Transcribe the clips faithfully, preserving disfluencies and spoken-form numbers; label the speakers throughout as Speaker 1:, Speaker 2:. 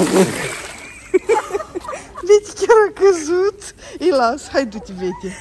Speaker 1: Beti chiar a căzut. Îi las. Hai, du-te, Beti.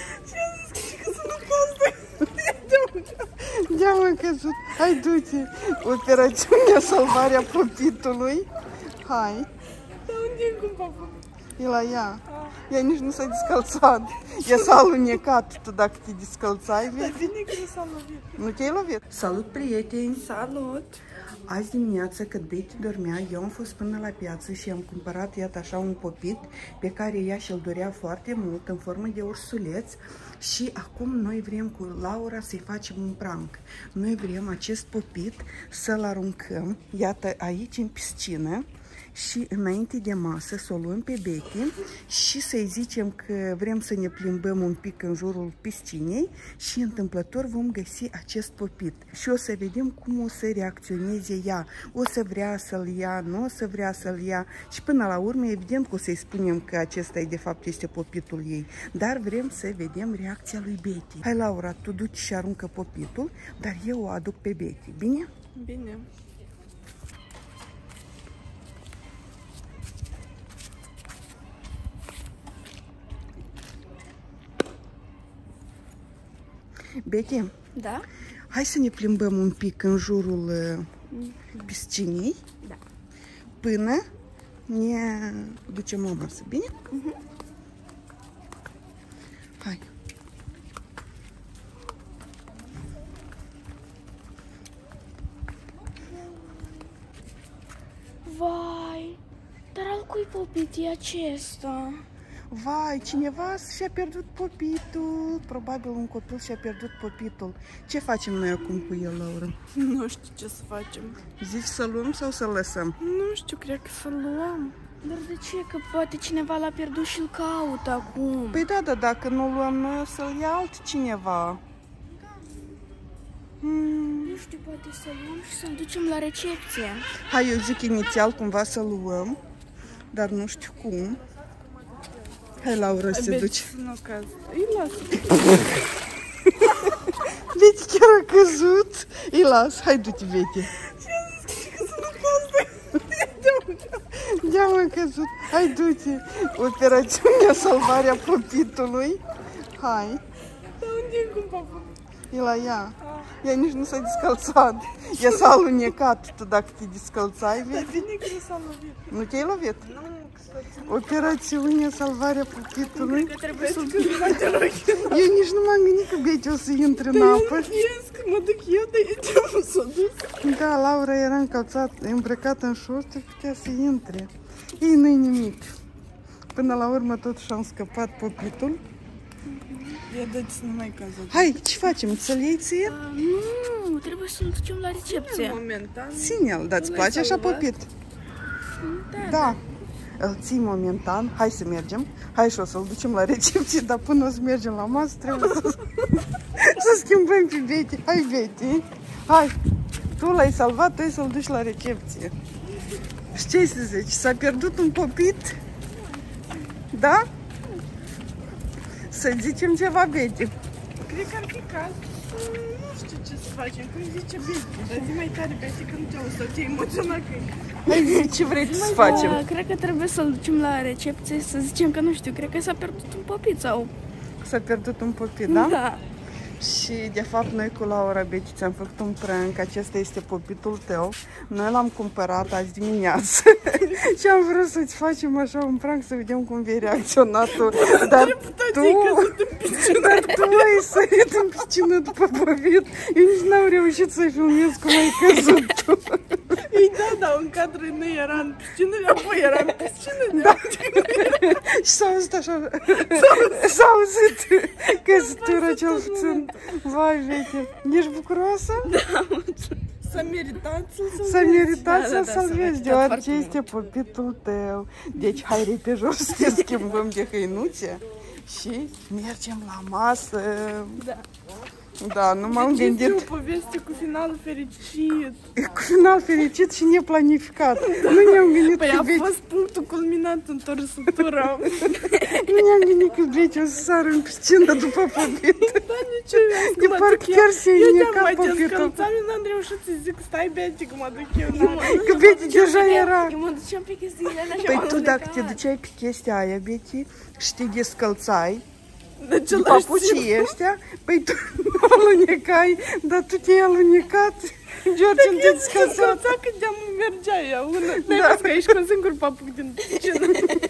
Speaker 1: De-am căzut. Hai, du-te. Operațiunea salvarea popitului. Hai.
Speaker 2: Dar unde e cum papa?
Speaker 1: E la ea. Ea nici nu s-a descălțat. Ea s-a alunecat. Tu dacă te descălțai, vezi?
Speaker 2: Dar bine că nu s-a lovit.
Speaker 1: Nu te-ai lovit? Salut, prieteni!
Speaker 2: Salut!
Speaker 1: Azi dimineața, când Beti dormea, eu am fost până la piață și am cumpărat, iată așa, un popit pe care ea și-l dorea foarte mult, în formă de ursuleț. Și acum noi vrem cu Laura să-i facem un prank. Noi vrem acest popit să-l aruncăm, iată, aici în piscină. Și înainte de masă să o luăm pe Beti și să-i zicem că vrem să ne plimbăm un pic în jurul piscinei și întâmplător vom găsi acest popit. Și o să vedem cum o să reacționeze ea. O să vrea să-l ia, nu o să vrea să-l ia. Și până la urmă, evident că o să-i spunem că acesta de fapt este popitul ei. Dar vrem să vedem reacția lui Beti. Hai, Laura, tu duci și aruncă popitul, dar eu o aduc pe Beti. Bine?
Speaker 2: Bine.
Speaker 1: Beti,
Speaker 2: Da?
Speaker 1: hai să ne plimbăm un pic în jurul uh, piscinei,
Speaker 2: Da.
Speaker 1: până ne ducem la masă, bine?
Speaker 2: Uh-huh.
Speaker 1: Hai!
Speaker 2: Vai, dar al cui popit e acesta?
Speaker 1: Vai, cineva și-a pierdut popitul. Probabil un copil și-a pierdut popitul. Ce facem noi acum cu el, Laura?
Speaker 2: Nu știu ce să facem.
Speaker 1: Zici să luăm sau să lăsăm?
Speaker 2: Nu știu, cred că să luăm. Dar de ce? Că poate cineva l-a pierdut și îl caută acum.
Speaker 1: Păi da, da, dacă nu luăm noi, să-l ia altcineva. Hmm.
Speaker 2: Nu știu, poate să luăm și să-l ducem la recepție.
Speaker 1: Hai, eu zic inițial cumva să luăm, dar nu știu cum. Hai, Laura, să te duci.
Speaker 2: Nu caz. Îi lasă.
Speaker 1: Beti chiar a căzut. Îi las. Hai, du-te, Beti. De-am căzut. Hai, du-te. Operațiunea salvarea popitului. Hai.
Speaker 2: Dar unde e cum papa?
Speaker 1: E la ea. Ea nici nu s-a descălțat. Ea s-a alunecat. Tu dacă te descălțai,
Speaker 2: Dar
Speaker 1: vezi?
Speaker 2: bine că nu s-a lovit.
Speaker 1: Nu te-ai lovit?
Speaker 2: Nu,
Speaker 1: Operațiunea salvarea popitului.
Speaker 2: cred că trebuie să-l duc la te rog.
Speaker 1: Eu nici nu m-am gândit că Beti o să intre în apă.
Speaker 2: Ies că mă duc eu, dar eu nu s-o duc.
Speaker 1: Da, Laura era încălțat, îmbrăcată în șorțuri, putea să intre. Ei, nu-i nimic. Până la urmă totuși am scăpat popitul.
Speaker 2: Ia dă-ți să nu mai cază.
Speaker 1: Hai, ce facem? Să-l iei ție?
Speaker 2: Nu, trebuie să-l ducem la recepție. Momentan.
Speaker 1: Ține-l, dar îți place așa popit?
Speaker 2: Da,
Speaker 1: Da. Îl ții momentan. Hai să mergem. Hai și o să-l ducem la recepție, dar până o să mergem la masă trebuie să, să schimbăm pe Beti. Hai, Beti. Hai. Tu l-ai salvat, tu ai să-l duci la recepție. Și ce să zici? S-a pierdut un popit? Da? Să zicem ceva, Beti.
Speaker 2: Cred că ar fi caz. Nu știu ce să facem, cum zice Beti. Dar zi mai tare, Beti, că nu te auzi, să te emoționat că
Speaker 1: Hai, zi ce vrei să facem.
Speaker 2: Da, cred că trebuie să-l ducem la recepție, să zicem că nu știu, cred că s-a pierdut un popit sau...
Speaker 1: S-a pierdut un popit, da?
Speaker 2: Da.
Speaker 1: Și de fapt noi cu Laura, Beti, ți-am făcut un prank. Acesta este popitul tău. Noi l-am cumpărat azi dimineață și am vrut să-ți facem așa un prank să vedem cum vei reacționa tu. Dar tu, dar tu ai sărit în piscină după popit. Eu nici n-am reușit să filmez cum ai căzut tu.
Speaker 2: Ei, da, da, un cadru nu era în piscină, apoi era în piscină.
Speaker 1: Da. Și s-a auzit așa, s-a auzit căzătura cel puțin. Vai, Beti, ești bucuroasă?
Speaker 2: Da, s-a meritat să-l salvezi.
Speaker 1: S-a meritat
Speaker 2: Da,
Speaker 1: să-l
Speaker 2: da, da,
Speaker 1: salvezi,
Speaker 2: s-a
Speaker 1: deoarece
Speaker 2: meritat
Speaker 1: este popitul tău. Deci, hai repede să te schimbăm de hăinuțe și mergem la masă.
Speaker 2: Da.
Speaker 1: Da, nu m-am
Speaker 2: Deci
Speaker 1: gândit.
Speaker 2: este o poveste cu final fericit.
Speaker 1: Cu final fericit și neplanificat. Nu ne-am gândit
Speaker 2: Păi
Speaker 1: că
Speaker 2: a
Speaker 1: Beti...
Speaker 2: fost punctul culminant în torsutura.
Speaker 1: Nu ne-am gândit că Beti o să sară în piscină după popit.
Speaker 2: Da, nici eu.
Speaker 1: De parcă chiar se
Speaker 2: Eu
Speaker 1: neca
Speaker 2: te-am mai
Speaker 1: popitul.
Speaker 2: descălțat, eu n-am reușit să zic, stai Beti, că mă duc eu.
Speaker 1: Că Beti deja era.
Speaker 3: Eu mă duceam pe chestiile alea și
Speaker 1: Păi
Speaker 3: m-am
Speaker 1: tu dacă te
Speaker 3: alunecat.
Speaker 1: duceai pe chestia aia, Beti, și te descălțai,
Speaker 2: De ce
Speaker 1: de
Speaker 2: l-aș ține?
Speaker 1: papucii ăștia, păi tu nu alunecai, dar tu te-ai alunecat. George, nu te-ai descălțat.
Speaker 2: Descălțat cât de-am mergea ea. N-ai
Speaker 1: Da.
Speaker 2: văzut că ești cu un singur papuc din piscină.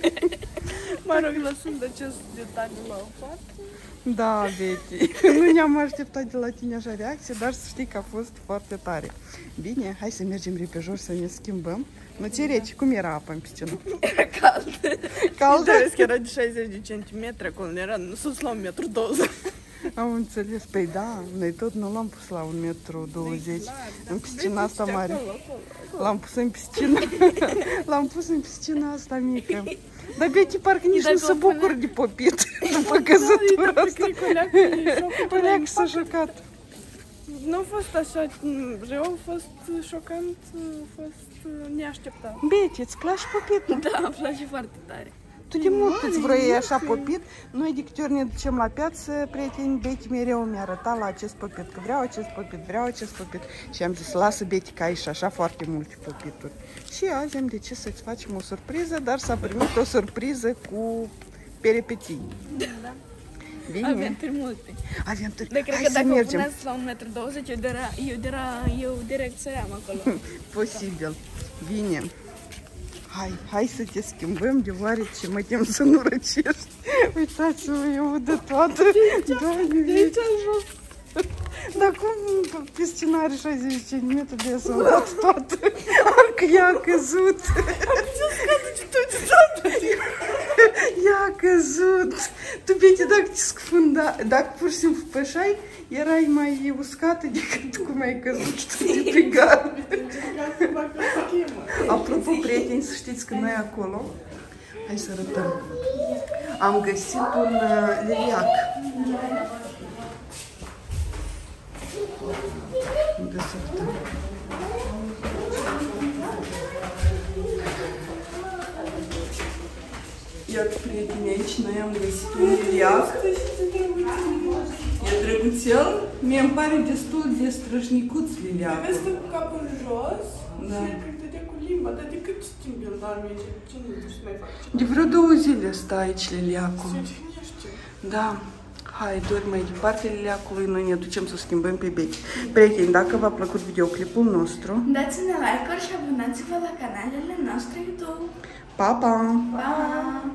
Speaker 2: Mă rog, lăsând acest detaliu la o parte.
Speaker 1: Da, Beti, nu ne-am așteptat de la tine așa reacție, dar să știi că a fost foarte tare. Bine, hai să mergem repejor să ne schimbăm. Nu ți rece, cum era apa în piscină?
Speaker 3: Era cald.
Speaker 1: Caldă?
Speaker 2: Înțeles că era de șaizeci de centimetri, acolo era sus la un metru douăzeci.
Speaker 1: Am înțeles, păi da, noi tot nu l-am pus la un metru douăzeci în piscina asta mare. L-am pus în piscină, l-am pus în piscina asta mică. Dar Beti parcă nici nu se bucură de popit după căzătura asta. Părea că s-a șocat.
Speaker 2: Nu a fost așa m, rău, a fost șocant, a fost neașteptat.
Speaker 1: Beti, îți place popitul?
Speaker 3: Da, îmi place foarte tare.
Speaker 1: Tu de mult îți vroiai așa popit. Noi de câte ori ne ducem la piață, prieteni, Beti mereu mi-a arătat la acest popit, că vreau acest popit, vreau acest popit. Și am zis, lasă Beti că ai și așa foarte multe popituri. Și azi am decis să-ți facem o surpriză, dar s-a primit o surpriză cu peripeții.
Speaker 3: Da.
Speaker 1: Bine?
Speaker 3: Aventuri multe.
Speaker 1: Aventuri.
Speaker 3: Dar cred
Speaker 1: Hai
Speaker 3: că
Speaker 1: să
Speaker 3: dacă o
Speaker 1: mergem.
Speaker 3: puneți la un metru douăzeci, eu, dera, eu, dera, eu direct săream acolo.
Speaker 1: Posibil. Bine. Hai, hai să te schimbăm, deoarece mă tem să nu răcești. Uitați-vă, eu de toată. Doamne,
Speaker 2: De aici în jos.
Speaker 1: dar cum piscina are șaizeci de centimetri de s-a dat toată? Că ea a căzut. Ea a căzut. Tu, Beti, dacă te scufunda, dacă pur și simplu pășai, erai mai uscată decât cum ai căzut tu de pe gard. Apropo, prieteni, să știți că noi acolo, hai să arătăm, am găsit un uh, liliac. Unde să arătăm? Iată, prieteni, aici noi am găsit un liliac. E drăguțel. Mie îmi pare destul de strășnicuț liliacul.
Speaker 2: Vezi că cu capul în jos,
Speaker 1: Da.
Speaker 2: și cred că dădea cu limba, dar de cât timp el doarme aici? Ce nu știu să mai fac?
Speaker 1: De vreo două zile stă aici liliacul.
Speaker 2: Ce nu știu.
Speaker 1: Da. Hai, dormi mai departe liliacului, noi ne ducem să schimbăm pe Beti. Prieteni, dacă v-a plăcut videoclipul nostru,
Speaker 3: Dați-ne like-uri și abonați-vă la canalele noastre YouTube.
Speaker 1: pa, pa!
Speaker 3: Pa!